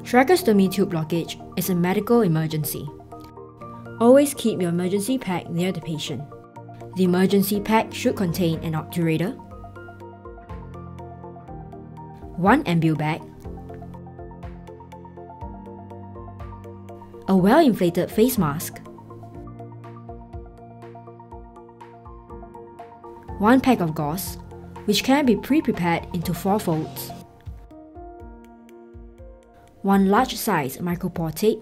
Tracheostomy tube blockage is a medical emergency. Always keep your emergency pack near the patient. The emergency pack should contain an obturator, one Ambu-bag, a well-inflated face mask, one pack of gauze, which can be pre-prepared into 4 folds, one large-size micropore tape,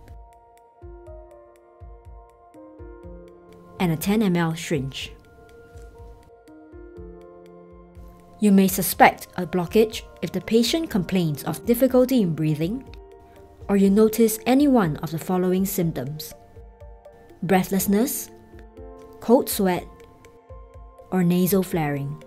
and a 10 ml syringe. You may suspect a blockage if the patient complains of difficulty in breathing, or you notice any one of the following symptoms: breathlessness, cold sweat, or nasal flaring.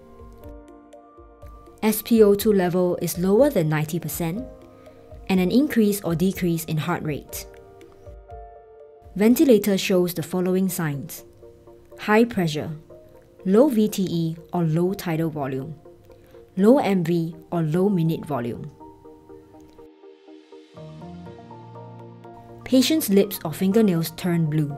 SpO2 level is lower than 90%, and an increase or decrease in heart rate. Ventilator shows the following signs: high pressure, low VTE or low tidal volume, low MV or low minute volume. Patient's lips or fingernails turn blue.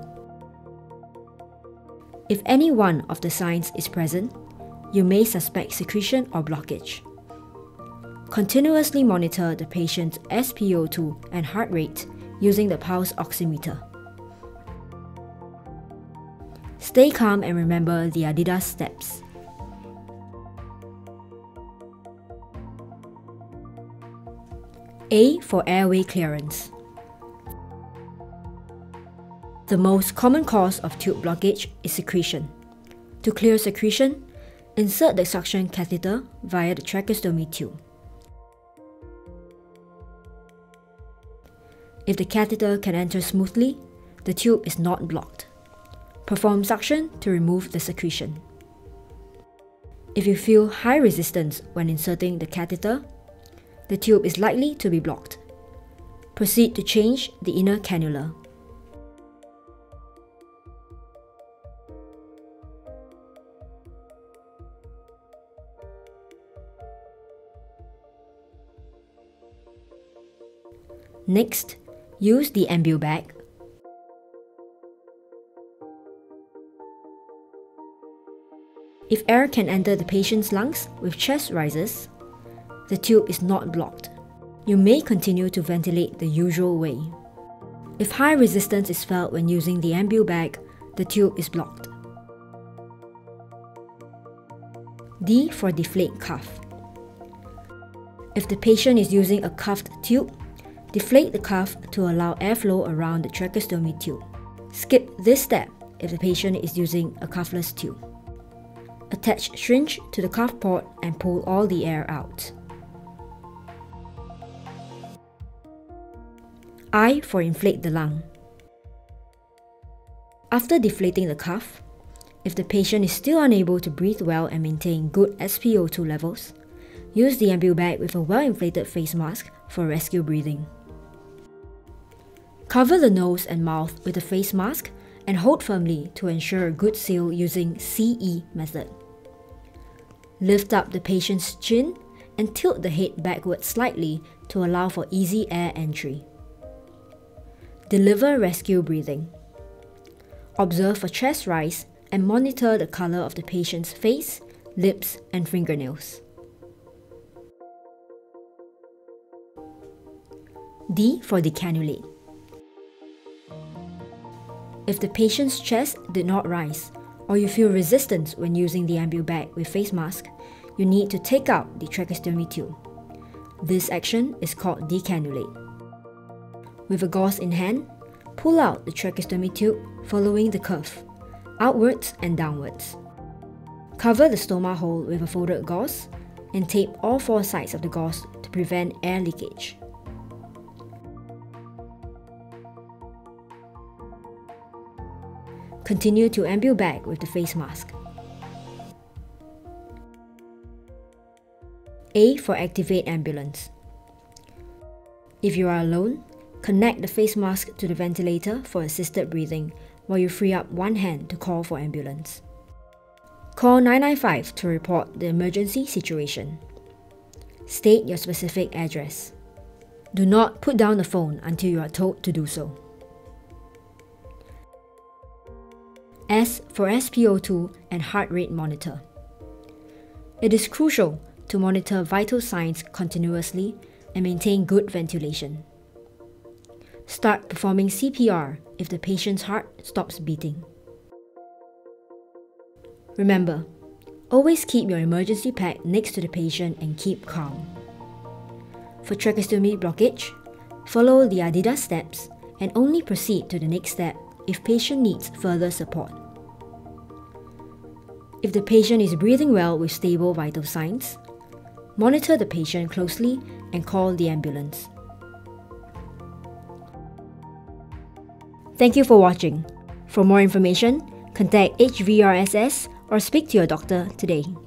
If any one of the signs is present, you may suspect secretion or blockage. Continuously monitor the patient's SpO2 and heart rate using the pulse oximeter. Stay calm and remember the A.D.I.D.A.S steps. A for airway clearance. The most common cause of tube blockage is secretion. To clear secretion, insert the suction catheter via the tracheostomy tube. If the catheter can enter smoothly, the tube is not blocked. Perform suction to remove the secretion. If you feel high resistance when inserting the catheter, the tube is likely to be blocked. Proceed to change the inner cannula. Next, use the Ambu-bag. If air can enter the patient's lungs with chest rises, the tube is not blocked. You may continue to ventilate the usual way. If high resistance is felt when using the Ambu-bag, the tube is blocked. D for deflate cuff. If the patient is using a cuffed tube, deflate the cuff to allow airflow around the tracheostomy tube. Skip this step if the patient is using a cuffless tube. Attach syringe to the cuff port and pull all the air out. I for inflate the lung. After deflating the cuff, if the patient is still unable to breathe well and maintain good SpO2 levels, use the Ambu-bag with a well-inflated face mask for rescue breathing. Cover the nose and mouth with a face mask and hold firmly to ensure a good seal using CE method. Lift up the patient's chin and tilt the head backward slightly to allow for easy air entry. Deliver rescue breathing. Observe for chest rise and monitor the color of the patient's face, lips, and fingernails. D for decannulate. If the patient's chest did not rise, or you feel resistance when using the Ambu-bag with face mask, you need to take out the tracheostomy tube. This action is called decannulate. With a gauze in hand, pull out the tracheostomy tube following the curve, outwards and downwards. Cover the stoma hole with a folded gauze and tape all 4 sides of the gauze to prevent air leakage. Continue to Ambu-bag with the face mask. A for activate ambulance. If you are alone, connect the face mask to the ventilator for assisted breathing while you free up one hand to call for ambulance. Call 995 to report the emergency situation. State your specific address. Do not put down the phone until you are told to do so. S for SpO2 and heart rate monitor. It is crucial to monitor vital signs continuously and maintain good ventilation. Start performing CPR if the patient's heart stops beating. Remember, always keep your emergency pack next to the patient and keep calm. For tracheostomy blockage, follow the A.D.I.D.A.S steps and only proceed to the next step if patient needs further support. If the patient is breathing well with stable vital signs, monitor the patient closely and call the ambulance. Thank you for watching. For more information, contact HVRSS or speak to your doctor today.